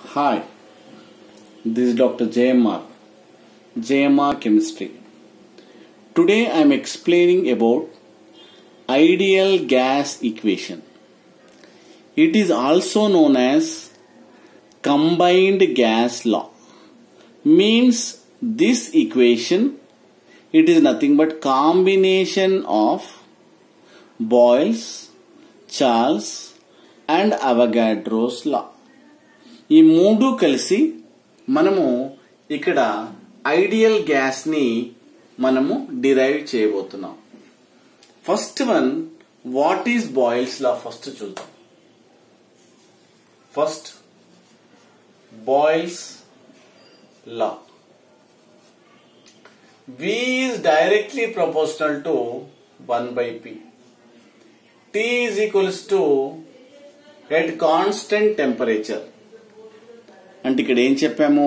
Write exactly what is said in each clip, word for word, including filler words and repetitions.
Hi, this is Doctor J M R, J M R Chemistry. Today I am explaining about ideal gas equation. It is also known as combined gas law. Means this equation, it is nothing but combination of Boyle's, Charles and Avogadro's law. ఈ మూడు కలిసి మనము ఇక్కడ ideal gas ని మనము derive చేయబోతున్నాం. First one, what is Boyle's law first చూద్దాం. First Boyle's law. V is directly proportional to one by P. T is equals to at constant temperature. అంటే ఇక్కడ ఏం చెప్పాము,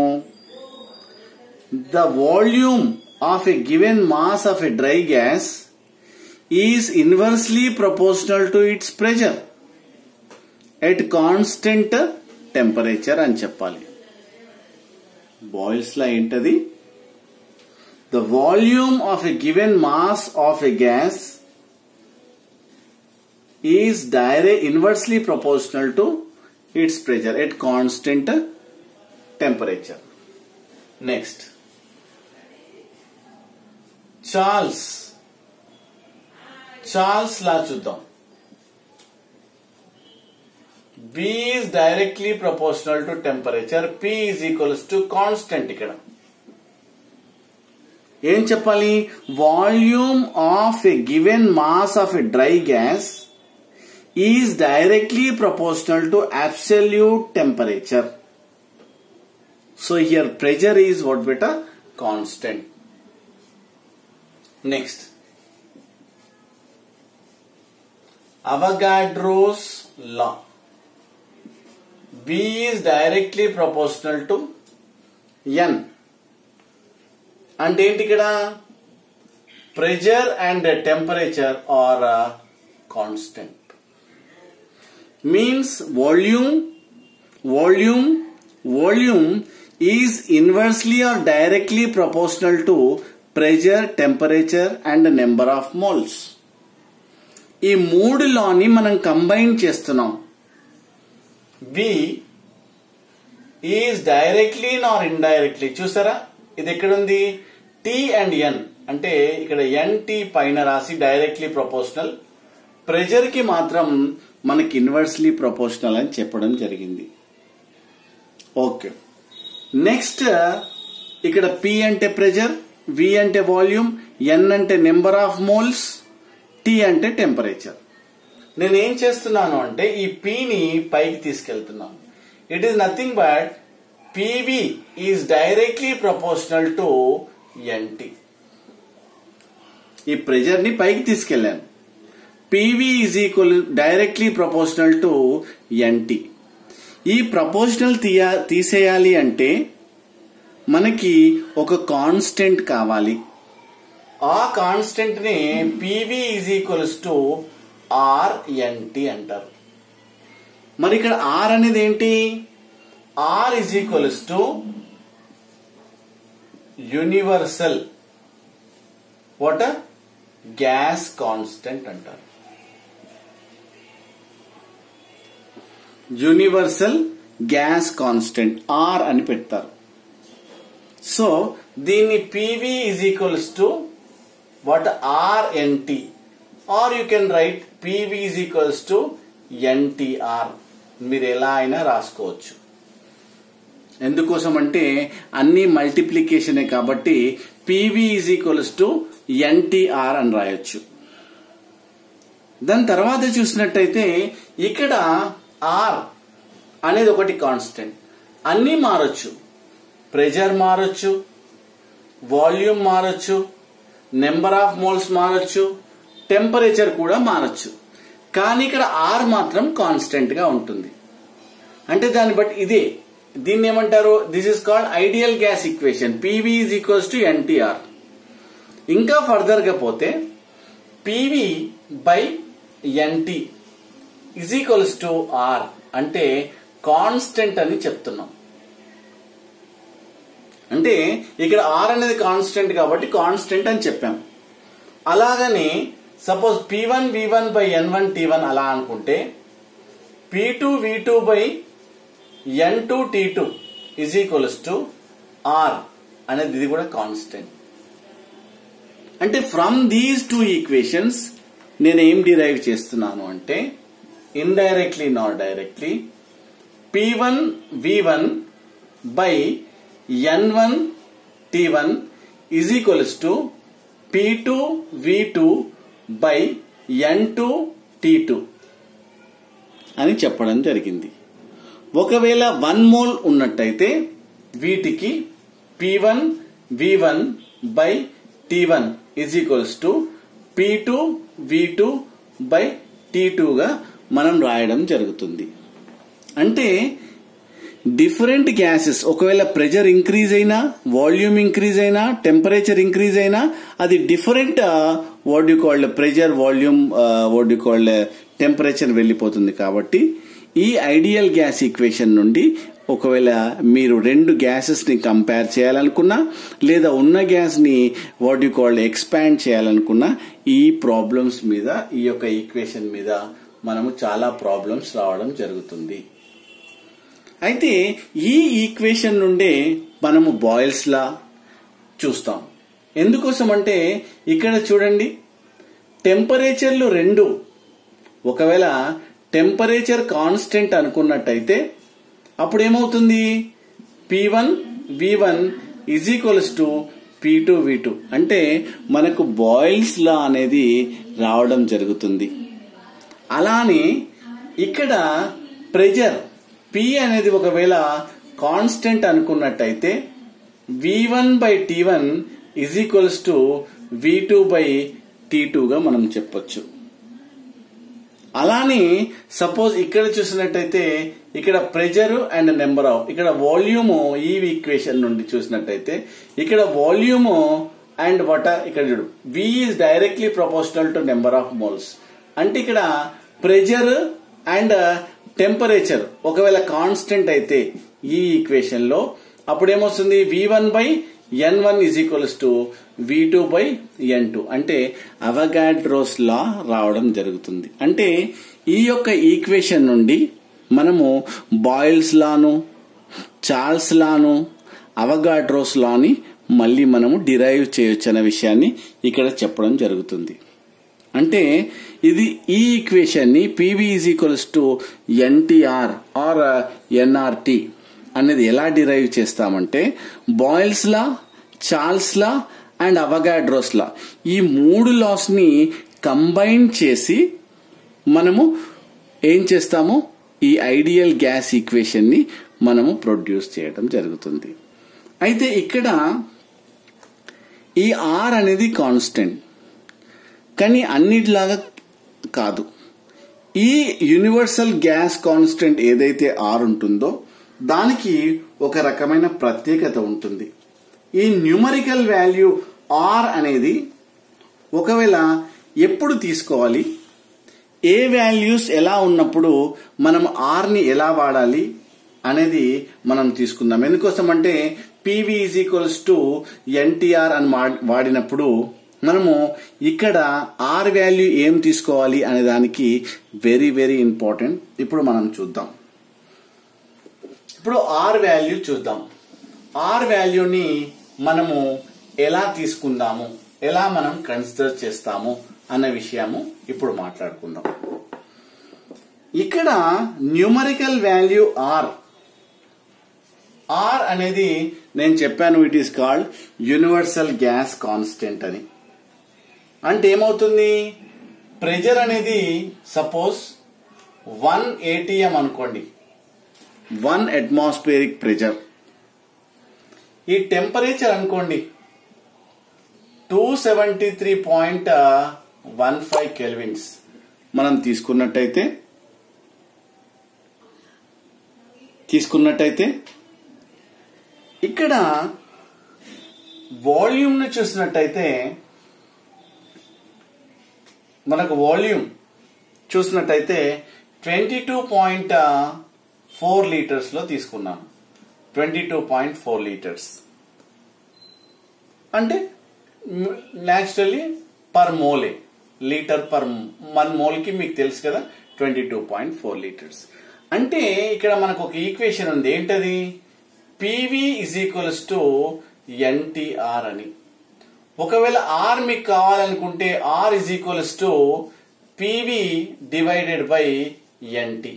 the volume of a given mass of a dry gas is inversely proportional to its pressure at constant temperature అని చెప్పాలి. Boyle's law ఏంటది, the volume of a given mass of a gas is direct inversely proportional to its pressure at constant temperature. Next, Charles Charles law చూద్దాం. V is directly proportional to temperature. P is equals to constant. ఇక్కడ ఏం చెప్పాలి, volume of a given mass of a dry gas is directly proportional to absolute temperature. So here pressure is what beta, constant. Next, Avogadro's law. V is directly proportional to N. And ఏంటి ఇక్కడ, pressure and temperature are uh, constant. Means volume, volume, volume is inversely or directly proportional to pressure, temperature and number of moles. ఈ మూడు లాని మనం combine చేస్తున్నాం. V is directly nor indirectly. చూసారా, ఇది ఎక్కడ ఉంది, T and N అంటే ఇక్కడ N T పైన రాసి డైరెక్ట్లీ ప్రపోర్షనల్, ప్రెషర్ కి మాత్రం మనకి ఇన్వర్స్లీ ప్రపోర్షనల్ అని చెప్పడం జరిగింది. ఓకే, నెక్స్ట్ ఇక్కడ P అంటే ప్రెషర్, V అంటే వాల్యూమ్, N అంటే నెంబర్ ఆఫ్ మోల్స్, T అంటే టెంపరేచర్. నేను ఏం చేస్తున్నాను అంటే ఈ P ని పైకి తీసుకెళ్తున్నాను. It is nothing but Pv is directly proportional to Nt. ఈ ప్రెషర్ ని పైకి తీసుకెళ్లాను. Pv is equal directly proportional to Nt. ఈ ప్రపోర్షనల్ తీయా తీసేయాలి అంటే మనకి ఒక కాన్స్టెంట్ కావాలి. ఆ కాన్స్టెంట్ ని Pv is equals to R NT అంటారు. మరి ఇక్కడ ఆర్ అనేది ఏంటి, R is equals to universal what gas constant అంటారు. యూనివర్సల్ గ్యాస్ కాన్స్టెంట్ ఆర్ అని పెడతారు. సో దీన్ని Pv is equals to what R NT, or you can write Pv is equals to NTR. మీరు ఎలా అయినా రాసుకోవచ్చు. ఎందుకోసం అంటే అన్ని మల్టిప్లికేషనే కాబట్టి Pv is equals to NTR అని రాయొచ్చు. దాని తర్వాత చూసినట్టయితే ఇక్కడ ఆర్ అనేది ఒకటి కాన్స్టెంట్, అన్ని మారొచ్చు. ప్రెషర్ మారొచ్చు, వాల్యూమ్ మారొచ్చు, నెంబర్ ఆఫ్ మోల్స్ మారొచ్చు, టెంపరేచర్ కూడా మారొచ్చు. కానీ ఇక్కడ ఆర్ మాత్రం కాన్స్టెంట్ గా ఉంటుంది. అంటే దాన్ని బట్టి ఇదే, దీన్ని ఏమంటారు, this is called ideal gas equation. Pv is equals to NTR. ఇంకా ఫర్దర్ గా పోతే Pv by Nt is equals to R అంటే కాన్స్టెంట్ అని చెప్తున్నాం. అంటే ఇక్కడ ఆర్ అనేది కాన్స్టెంట్ కాబట్టి కాన్స్టెంట్ అని చెప్పాం. అలాగని suppose P one V one by N one T one అలా అనుకుంటే P two V two by N two T two is equals to R అనేది ఇది కూడా కాన్స్టెంట్. అంటే ఫ్రమ్ దీస్ టూ ఈక్వేషన్స్ నేను ఏం డిరైవ్ చేస్తున్నాను అంటే indirectly not directly P one V one by N one T one is equals to P two V two by N two T two అని చెప్పడం జరిగింది. ఒకవేళ వన్ మోల్ ఉన్నట్టయితే వీటికి P one V one by T one is equals to P two V two by T two గా మనం రాయడం జరుగుతుంది. అంటే డిఫరెంట్ గ్యాసెస్ ఒకవేళ ప్రెషర్ ఇంక్రీజ్ అయినా, వాల్యూమ్ ఇంక్రీజ్ అయినా, టెంపరేచర్ ఇంక్రీజ్ అయినా అది different what you called pressure, volume, what you called temperature వెళ్ళిపోతుంది. కాబట్టి ఈ ఐడియల్ గ్యాస్ ఈక్వేషన్ నుండి ఒకవేళ మీరు రెండు గ్యాసెస్ ని కంపేర్ చేయాలనుకున్నా లేదా ఉన్న గ్యాస్ ని వాట్ యు కాల్డ్ ఎక్స్పాండ్ చేయాలనుకున్నా ఈ ప్రాబ్లమ్స్ మీద, ఈ యొక్క ఈక్వేషన్ మీద మనము చాలా ప్రాబ్లమ్స్ రావడం జరుగుతుంది. అయితే ఈ ఈక్వేషన్ నుండే మనము బాయిల్స్ లా చూస్తాం. ఎందుకోసం అంటే ఇక్కడ చూడండి, టెంపరేచర్లు రెండు ఒకవేళ టెంపరేచర్ కాన్స్టెంట్ అనుకున్నట్టయితే అప్పుడు ఏమవుతుంది, P one V one is equals to P two V two అంటే మనకు బాయిల్స్ లా అనేది రావడం జరుగుతుంది. అలానే ఇక్కడ ప్రెషర్ P అనేది ఒకవేళ కాన్స్టెంట్ అనుకున్నట్టయితే V one by T one is equals to V two by T two గా మనం చెప్పొచ్చు. అలానే సపోజ్ ఇక్కడ చూసినట్టయితే ఇక్కడ ప్రెషర్ అండ్ నెంబర్ ఆఫ్, ఇక్కడ వాల్యూమ్ ఈ ఈక్వేషన్ నుండి చూసినట్టయితే ఇక్కడ వాల్యూమ్ అండ్ వాటర్ ఇక్కడ చూడు V is directly proportional to number of moles. అంటే ఇక్కడ ప్రెషర్ అండ్ టెంపరేచర్ ఒకవేళ కాన్స్టెంట్ అయితే ఈ ఈక్వేషన్ లో అప్పుడు ఏమొస్తుంది, V one by N one is equals to V two by N two అంటే అవగాడ్రోస్ లా రావడం జరుగుతుంది. అంటే ఈ యొక్క ఈక్వేషన్ నుండి మనము బాయిల్స్ లాను, చార్ల్స్ లాను, అవగాడ్రోస్ లాని మళ్ళీ మనము డిరైవ్ చేయొచ్చు అనే విషయాన్ని ఇక్కడ చెప్పడం జరుగుతుంది. అంటే ఇది ఈ ఈక్వేషన్ ని PV is equals to NTR or NRT అనేది ఎలా డిరైవ్ చేస్తామంటే Boyle's law, Charles law and Avogadro's law ఈ మూడు లాస్ ని కంబైన్ చేసి మనము ఏం చేస్తాము, ఈ ఐడియల్ గ్యాస్ ఈక్వేషన్ ని మనము ప్రొడ్యూస్ చేయడం జరుగుతుంది. అయితే ఇక్కడ ఈ ఆర్ అనేది కాన్స్టెంట్, కానీ అన్నిటిలాగా కాదు. ఈ యూనివర్సల్ గ్యాస్ కాన్స్టెంట్ ఏదైతే ఆర్ ఉంటుందో దానికి ఒక రకమైన ప్రత్యేకత ఉంటుంది. ఈ న్యూమరికల్ వాల్యూ ఆర్ అనేది ఒకవేళ ఎప్పుడు తీసుకోవాలి, ఏ వాల్యూస్ ఎలా ఉన్నప్పుడు మనం ఆర్ ని ఎలా వాడాలి అనేది మనం తీసుకుందాం. ఎందుకోసం అంటే PV is equals to NTR అని వాడినప్పుడు మనము ఇక్కడ ఆర్ వాల్యూ ఏం తీసుకోవాలి అనే దానికి వెరీ వెరీ ఇంపార్టెంట్. ఇప్పుడు మనం చూద్దాం. ఇప్పుడు ఆర్ వాల్యూ చూద్దాం. ఆర్ వాల్యూని మనము ఎలా తీసుకుందాము, ఎలా మనం కన్సిడర్ చేస్తాము అన్న విషయము ఇప్పుడు మాట్లాడుకుందాం. ఇక్కడ న్యూమరికల్ వాల్యూ ఆర్ ఆర్ అనేది నేను చెప్పాను it is called universal gas constant అని. అంటే ఏమవుతుంది, ప్రెషర్ అనేది సపోజ్ వన్ ఏటీఎం అనుకోండి, వన్ అట్మాస్ఫియరిక్ ప్రెషర్. ఈ టెంపరేచర్ అనుకోండి two seventy three point one five kelvins మనం తీసుకున్నట్టయితే తీసుకున్నట్టయితే ఇక్కడ వాల్యూమ్ ని చూసినట్టయితే మనకు వాల్యూమ్ చూసినట్టయితే twenty two point four litres లో తీసుకున్నాను. Twenty two point four litres అంటే naturally per mole, litre per one mole కి మీకు తెలుసు కదా twenty two point four litres. అంటే ఇక్కడ మనకు ఒక ఈక్వేషన్ ఉంది, ఏంటది? PV is equals to NTR అని. ఒకవేళ ఆర్ మీకు కావాలనుకుంటే R is equals to PV divided by NT,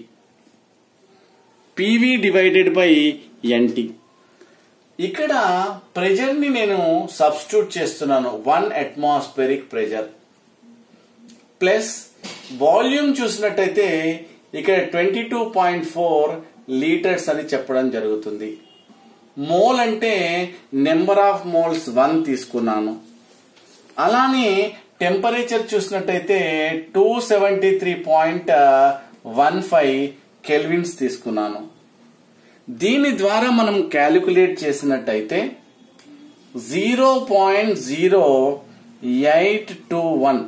PV divided by NT. ఇక్కడ ప్రెజర్ ని నేను సబ్స్టిట్యూట్ చేస్తున్నాను, one atmospheric pressure plus volume చూసినట్టయితే ఇక్కడ twenty two point four litres అని చెప్పడం జరుగుతుంది. మోల్ అంటే నెంబర్ ఆఫ్ మోల్స్ వన్ తీసుకున్నాను. అలానే టెంపరేచర్ చూసినట్టయితే two seventy three point one five kelvins తీసుకున్నాను. దీని ద్వారా మనం క్యాలిక్యులేట్ చేసినట్టయితే zero point zero eight two one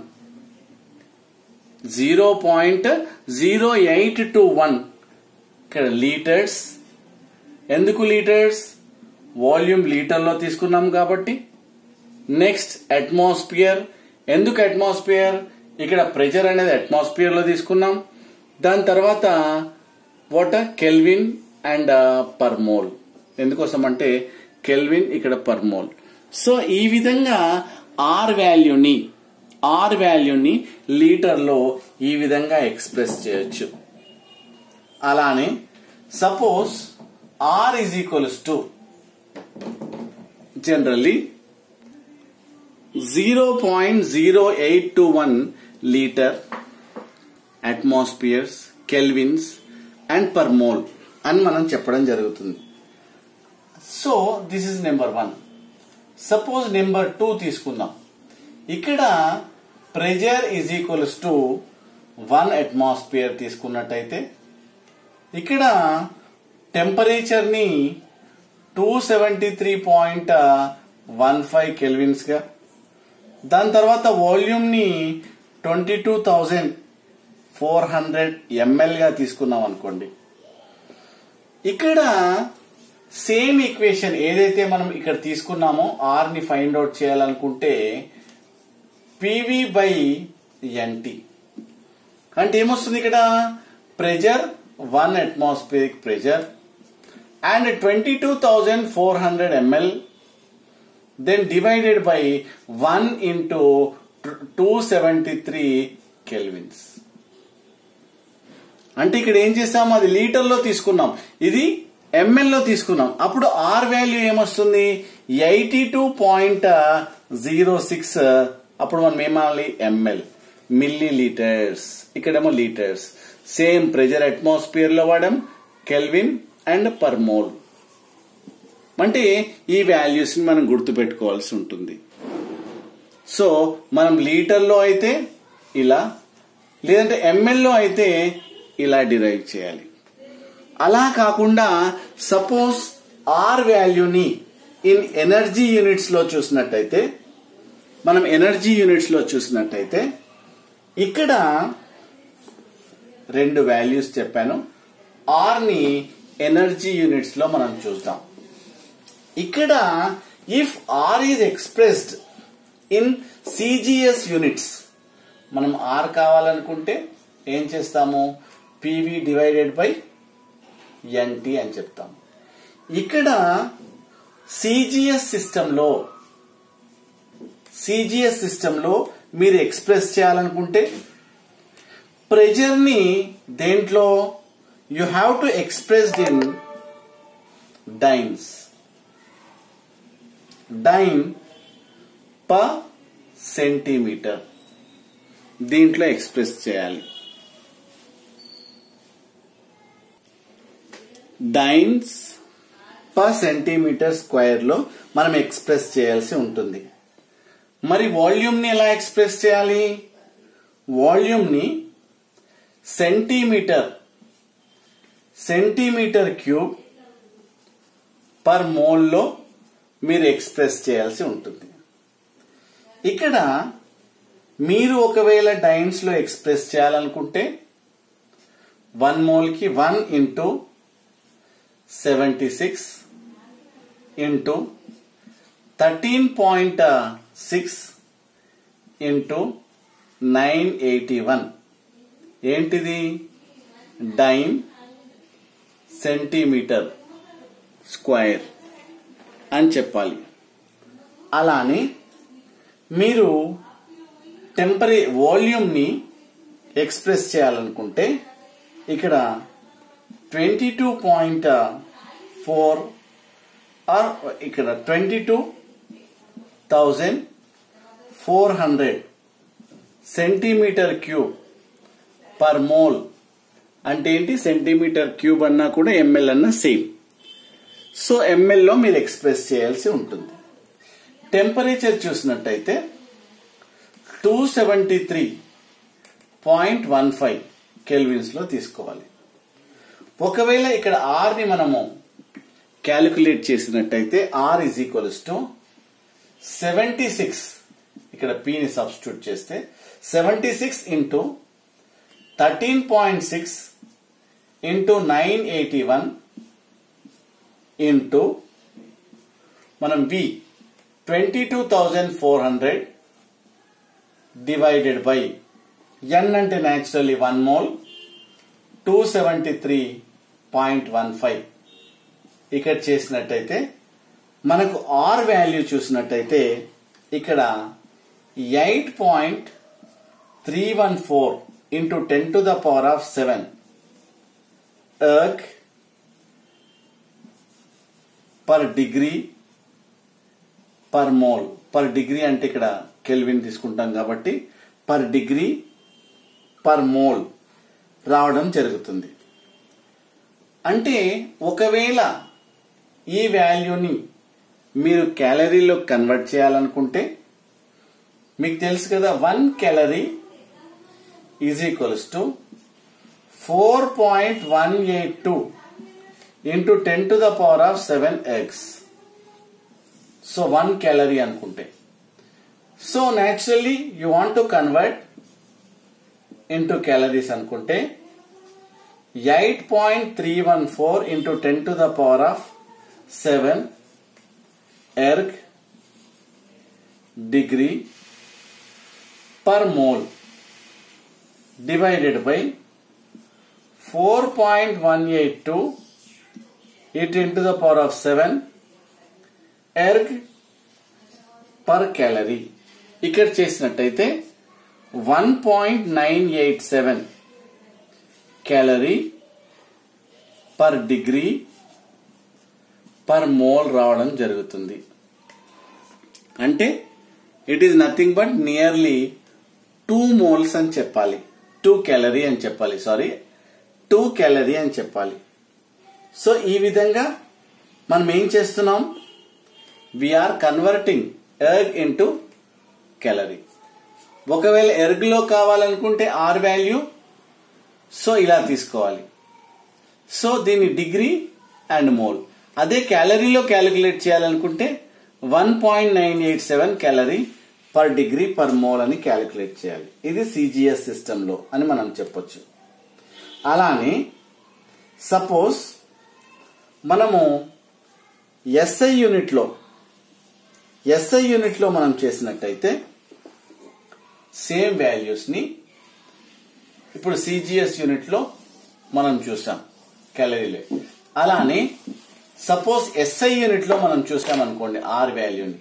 zero point zero eight two one ఇక్కడ లీటర్స్. ఎందుకు లీటర్స్? వాల్యూమ్ లీటర్లో తీసుకున్నాం కాబట్టి. Next atmosphere. ఎందుకు అట్మాస్ఫియర్? ఇక్కడ ప్రెజర్ అనేది అట్మాస్ఫియర్ లో తీసుకున్నాం. దాని తర్వాత water kelvin and per mole. ఎందుకోసం అంటే కెల్విన్ ఇక్కడ పర్ మోల్. సో ఈ విధంగా ఆర్ వాల్యూని ఆర్ వాల్యూని లీటర్లో ఈ విధంగా ఎక్స్ప్రెస్ చేయొచ్చు. అలానే suppose R is equals to generally zero point zero eight two one litre atmospheres, kelvins and per mole అని మనం చెప్పడం జరుగుతుంది. So this is number one. Suppose number two తీసుకుందాం. ఇక్కడ pressure is equals to one atmosphere తీసుకున్నట్టయితే ఇక్కడ temperature ని two seventy three point one five kelvins గా, దాని తర్వాత వాల్యూమ్ ని twenty two thousand four hundred ml గా తీసుకున్నాం అనుకోండి. ఇక్కడ సేమ్ ఈక్వేషన్ ఏదైతే మనం ఇక్కడ తీసుకున్నామో ఆర్ ని ఫైండ్ అవుట్ చేయాలనుకుంటే పివి బై ఎన్టీ అంటే ఏమొస్తుంది? ఇక్కడ pressure one atmospheric pressure and twenty two thousand four hundred ml, then divided by one into two seventy three kelvins. అంటే ఇక్కడ ఏం చేసాము? అది లీటర్లో తీసుకున్నాం, ఇది ఎంఎల్ లో తీసుకున్నాం. అప్పుడు ఆర్ వాల్యూ ఏమొస్తుంది? Eighty two point zero six. అప్పుడు మనం ఏమాలి? Ml, millilitres. ఇక్కడేమో లీటర్స్. సేమ్ ప్రెజర్ అట్మాస్ఫియర్ లో వాడాం, కెల్విన్ అండ్ పర్ మోల్. అంటే ఈ వాల్యూస్ ని మనం గుర్తు పెట్టుకోవాల్సి ఉంటుంది. సో మనం లీటర్లో అయితే ఇలా, లేదంటే ఎంఎల్ లో అయితే ఇలా డిరైవ్ చేయాలి. అలా కాకుండా సపోజ్ ఆర్ వాల్యూని ఇన్ ఎనర్జీ యూనిట్స్ లో చూసినట్టయితే, మనం ఎనర్జీ యూనిట్స్ లో చూసినట్టయితే ఇక్కడ రెండు వాల్యూస్ చెప్పాను. ఆర్ ని ఎనర్జీ యూనిట్స్ లో మనం చూద్దాం. ఇక్కడ if R is expressed in CGS units, మనం ఆర్ కావాలనుకుంటే ఏం చేస్తాము? పివి డివైడెడ్ బై ఎన్టీ అని చెప్తాం. ఇక్కడ సిజిఎస్ సిస్టంలో సిజిఎస్ సిస్టంలో మీరు ఎక్స్ప్రెస్ చేయాలనుకుంటే ప్రెజర్ ని దేంట్లో you have to expressed in dynes, dyne per centimetre, దీంట్లో ఎక్స్ప్రెస్ చేయాలి. డైన్స్ పర్ సెంటీమీటర్ స్క్వేర్ లో మనం ఎక్స్ప్రెస్ చేయాల్సి ఉంటుంది. మరి వాల్యూమ్ ని ఎలా ఎక్స్ప్రెస్ చేయాలి? వాల్యూమ్ ని centimetre centimetre cube per mole లో మీరు ఎక్స్ప్రెస్ చేయాల్సి ఉంటుంది. ఇక్కడ మీరు ఒకవేళ డైన్స్ లో ఎక్స్ప్రెస్ చేయాలనుకుంటే వన్ మోల్ కి one into seventy six into thirteen point six into nine eighty one ఏంటిది? డైన్ సెంటీమీటర్ స్క్వేర్ అని చెప్పాలి. అలానే మీరు టెంపరే వాల్యూమ్ని ఎక్స్ప్రెస్ చేయాలనుకుంటే ఇక్కడ twenty two point four or ఇక్కడ twenty two thousand four hundred centimetre cube per mole అంటే ఏంటి? సెంటీమీటర్ క్యూబ్ అన్నా కూడా ఎంఎల్ అన్నా సేమ్. సో ఎంఎల్ లో మీరు ఎక్స్ప్రెస్ చేయాల్సి ఉంటుంది. టెంపరేచర్ చూసినట్టయితే two seventy three point one five kelvins లో తీసుకోవాలి. ఒకవేళ ఇక్కడ ఆర్ ని మనము క్యాలిక్యులేట్ చేసినట్టయితే R is equals to seventy six, ఇక్కడ పి ని సబ్స్టిట్యూట్ చేస్తే seventy six into thirteen point six into nine eighty one into మనం V twenty two thousand four hundred divided by N అంటే naturally one mole two seventy three point one five. ఇక్కడ చేసినట్టయితే మనకు R value చూసినట్టయితే ఇక్కడ eight point three one four into ten to the power of seven erg per degree per mole. Per degree అంటే ఇక్కడ kelvin తీసుకుంటాం కాబట్టి per degree per mole రావడం జరుగుతుంది. అంటే ఒకవేళ ఈ వాల్యూని మీరు క్యాలరీలో కన్వర్ట్ చేయాలనుకుంటే మీకు తెలుసు కదా, one calorie is equals to four point one eight two into ten to the power of seven ergs. So one calorie అనుకుంటే, so naturally you want to convert into calories అనుకుంటే eight point three one four into ten to the power of seven erg degree per mole divided by four point one eight two it into the power of seven erg per calorie. ఇక్కడ చేసినట్టయితే one point nine eight seven calorie per degree per mole రావడం జరుగుతుంది. అంటే it is nothing but nearly two moles అని చెప్పాలి, two calorie అని చెప్పాలి, sorry two calorie అని చెప్పాలి. సో ఈ విధంగా మనం ఏం చేస్తున్నాం, we're converting erg into calorie. ఒకవేళ ఎర్గ్ లో కావాలనుకుంటే ఆర్ వాల్యూ సో ఇలా తీసుకోవాలి. సో దీని డిగ్రీ అండ్ మోల్. అదే క్యాలరీలో క్యాలిక్యులేట్ చేయాలనుకుంటే one point nine eight seven calorie per degree per mole అని క్యాలిక్యులేట్ చేయాలి. ఇది సిజిఎస్ సిస్టమ్ లో అని మనం చెప్పొచ్చు. అలానే సపోజ్ మనము ఎస్ఐ యూనిట్ లో ఎస్ఐ యూనిట్ లో మనం చేసినట్టయితే సేమ్ వాల్యూస్ ని ఇప్పుడు సిజిఎస్ యూనిట్ లో మనం చూసాం క్యాలరీలే. అలానే సపోజ్ ఎస్ఐ యూనిట్ లో మనం చూసాం అనుకోండి, ఆర్ వాల్యూని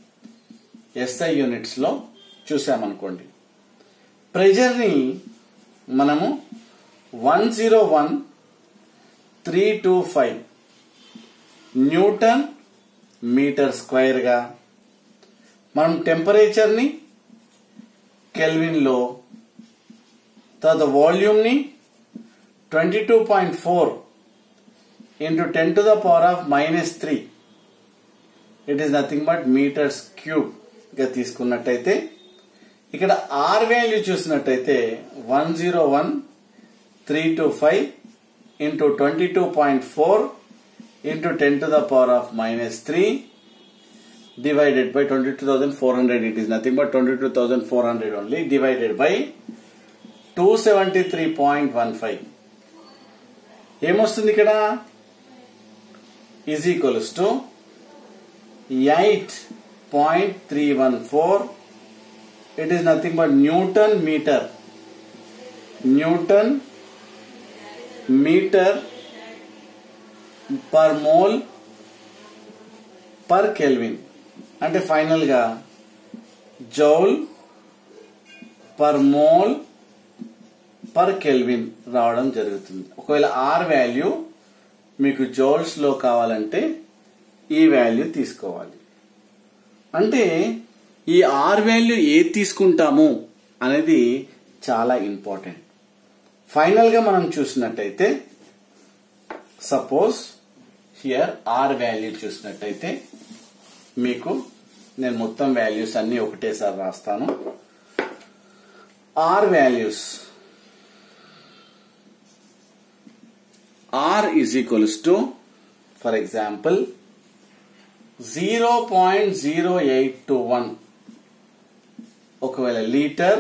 ఎస్ఐ యూనిట్స్ లో చూసామనుకోండి, ప్రెజర్ ని మనము one zero one three two five newton meter square గా, మనం టెంపరేచర్ ని కెల్విన్ లో, తర్వాత వాల్యూమ్ ని twenty two point four into ten to the power of minus three, it is nothing but meters cube గా తీసుకున్నట్టయితే ఇక్కడ ఆర్ వాల్యూ చూసినట్టయితే one zero one three two five into twenty two point four into ten to the power of minus three divided by twenty two thousand four hundred, it is nothing but twenty two thousand four hundred only, divided by two seventy three point one five. ఏమొస్తుంది ఇక్కడ, is equals to eight point three one four. It is nothing but newton meter. Newton meter per mole per kelvin. అంటే final గా joule per mole per kelvin రావడం జరుగుతుంది. ఒకవేళ are value మీకు joules లో కావాలంటే ఈ వాల్యూ తీసుకోవాలి. అంటే ఈ ఆర్ వాల్యూ ఏది తీసుకుంటాము అనేది చాలా ఇంపార్టెంట్. ఫైనల్ గా మనం చూసినట్టయితే సపోజ్ హియర్ ఆర్ వాల్యూ చూసినట్టయితే మీకు నేను మొత్తం వాల్యూస్ అన్ని ఒకటేసారి రాస్తాను. R values R is equals to, for example, zero point zero eight two one. ఒకవేళ లీటర్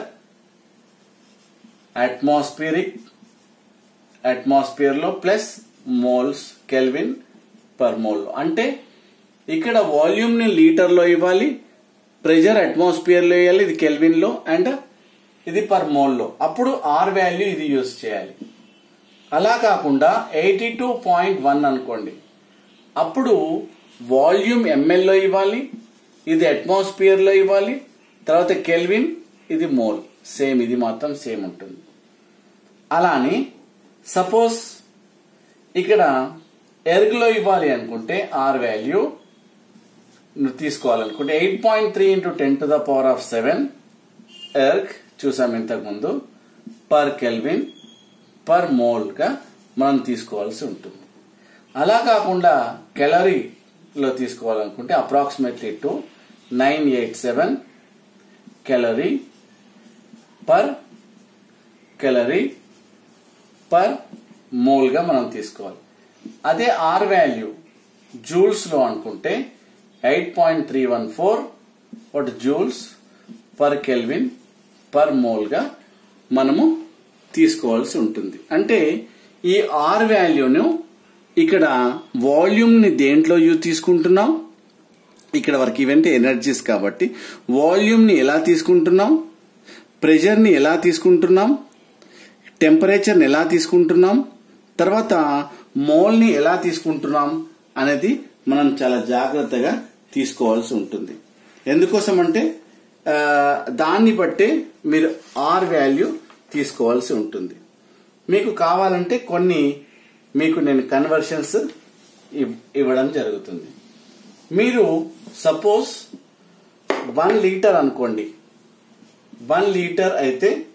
అట్మాస్ఫియరిక్ అట్మాస్ఫియర్ లో plus moles kelvin per mole. అంటే ఇక్కడ వాల్యూమ్ ని లీటర్ లో ఇవ్వాలి, ప్రెషర్ అట్మాస్ఫియర్ లో ఇవ్వాలి, ఇది కెల్విన్ లో, అండ్ ఇది పర్ మోల్ లో. అప్పుడు ఆర్ వాల్యూ ఇది యూజ్ చేయాలి. అలా కాకుండా ఎయిటీ టూ పాయింట్ వన్ అనుకోండి, అప్పుడు వాల్యూమ్ ఎంఎల్ లో ఇవ్వాలి, ఇది అట్మాస్ఫియర్ లో ఇవ్వాలి, తర్వాత కెల్విన్, ఇది మోల్. సేమ్ ఇది మాత్రం సేమ్ ఉంటుంది. అలానే సపోజ్ ఇక్కడ ఎర్గ్ లో ఇవ్వాలి అనుకుంటే ఆర్ వాల్యూ నువ్వు తీసుకోవాలనుకుంటే eight point three into ten to the power of seven erg చూసాం ఇంతకు ముందు పర్ కెల్విన్ పర్ మోల్ గా మనం తీసుకోవాల్సి ఉంటుంది. అలా కాకుండా కెలరీలో తీసుకోవాలనుకుంటే approximately two nine eight seven calorie per calorie per mole గా మనం తీసుకోవాలి. అదే ఆర్ వాల్యూ జూల్స్ లో అనుకుంటే eight point three one four what joules per kelvin per mole గా మనము తీసుకోవాల్సి ఉంటుంది. అంటే ఈ ఆర్ వాల్యూను ఇక్కడ వాల్యూమ్ ని దేంట్లో యూ తీసుకుంటున్నాం, ఇక్కడ వరకు ఇవంటే ఎనర్జీస్ కాబట్టి వాల్యూమ్ ని ఎలా తీసుకుంటున్నాం, ప్రెషర్ ని ఎలా తీసుకుంటున్నాం, టెంపరేచర్ ని ఎలా తీసుకుంటున్నాం, తర్వాత మోల్ ని ఎలా తీసుకుంటున్నాం అనేది మనం చాలా జాగ్రత్తగా తీసుకోవాల్సి ఉంటుంది. ఎందుకోసం అంటే దాన్ని బట్టే మీరు ఆర్ వాల్యూ తీసుకోవాల్సి ఉంటుంది. మీకు కావాలంటే కొన్ని మీకు నేను కన్వర్షన్స్ ఇవ్వడం జరుగుతుంది. మీరు సపోజ్ వన్ లీటర్ అనుకోండి, వన్ లీటర్ అయితే